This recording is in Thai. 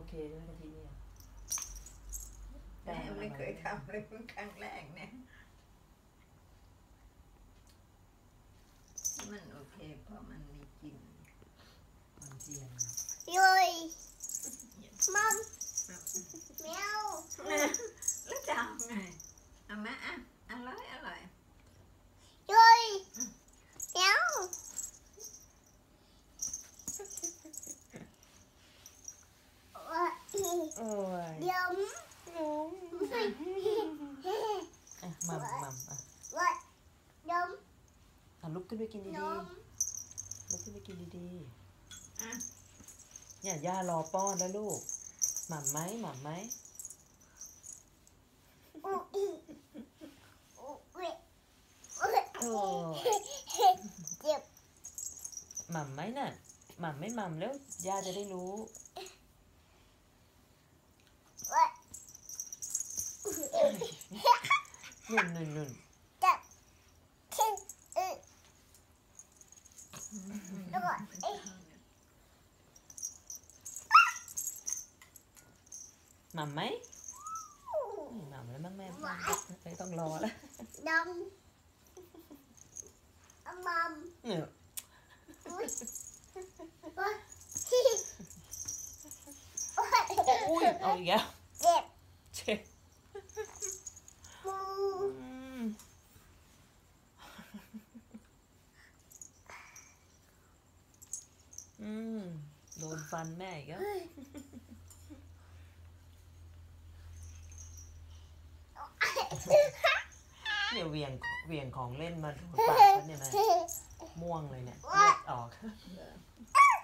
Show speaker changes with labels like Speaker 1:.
Speaker 1: เคใช่ไหมกะทิเนี่ย
Speaker 2: แม่ไม่เคยทำเลยเพิ่งครั้งแรกเนี่ยมันโอเคเพราะมันมีกลิ่น
Speaker 1: มันเจียน
Speaker 3: ยุยมัมแมว
Speaker 2: แล้วจะเอาไงเอามาอ่ะอร่อยอร่อย
Speaker 3: ยุยแมว
Speaker 1: โอ้ย
Speaker 3: เดี๋ยว
Speaker 1: มัมอ่ะ
Speaker 3: เดี๋ยว
Speaker 1: ลุกขึ้นไปกินดีๆลุกขึ้นไปกินดีๆเนี่ยย่ารอป้อนแล้วลูกหม่ำไหมหม่ำไหมโอ้
Speaker 3: เจ็บ
Speaker 1: หม่ำไหมน่ะหม่ำไม่หม่ำแล้วย่าจะได้รู้นุ่น
Speaker 3: จับแล้วก็
Speaker 1: หม่ำไหมหม่ำแล้วมั้งแม่ไม่ต้องรอแล้ว
Speaker 3: ดำมัม
Speaker 1: เนี่ยอุ้ยเอาอีกแล้ว
Speaker 3: เจ็บ
Speaker 1: เจ็บโดนฟันแม่อีกแล้วเนี่ยเวียงของเล่นมาโดนปากเขาเนี่ยนะม่วงเลยเนี่ยเลือดออก